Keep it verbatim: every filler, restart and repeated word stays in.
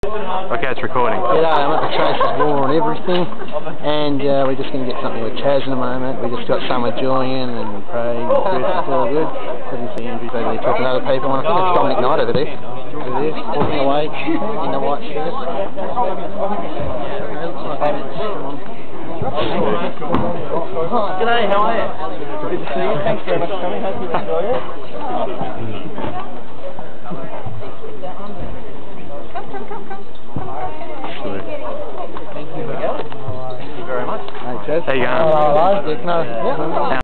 Okay, it's recording. G'day, I'm at the Chase of War and everything, and uh, we're just going to get something with Chaz in a moment. We just got some with Julian and Craig and Chris, it's all good. Couldn't see Andrew over there talking to other people, and I think it's Dominic Knight over there. Over there, walking away in the white shirt. G'day, how are you? Good to see you, thanks very much for coming, hope you enjoy it. Thank you very much. Hey, Chaz. How you going? Hello, hello. Yeah, no.